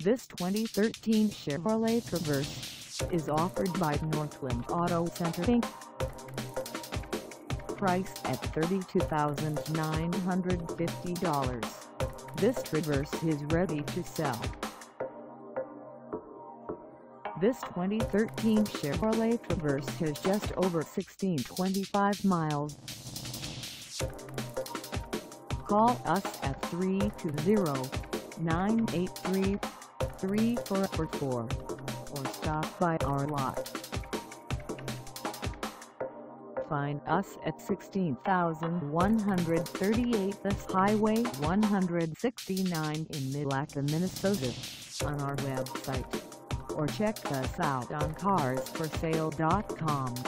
This 2013 Chevrolet Traverse is offered by Northland Auto Center Inc. Priced at $32,950, this Traverse is ready to sell. This 2013 Chevrolet Traverse has just over 1625 miles. Call us at 320-983-3444 or stop by our lot. Find us at 16,138 West Highway 169 in Milaca, Minnesota, on our website, or check us out on carsforsale.com.